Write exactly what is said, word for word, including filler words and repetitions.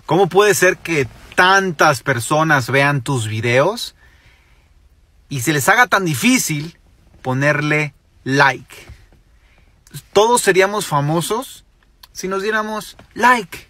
¿Cómo puede ser que tantas personas vean tus videos y se les haga tan difícil ponerle like? Todos seríamos famosos si nos diéramos like.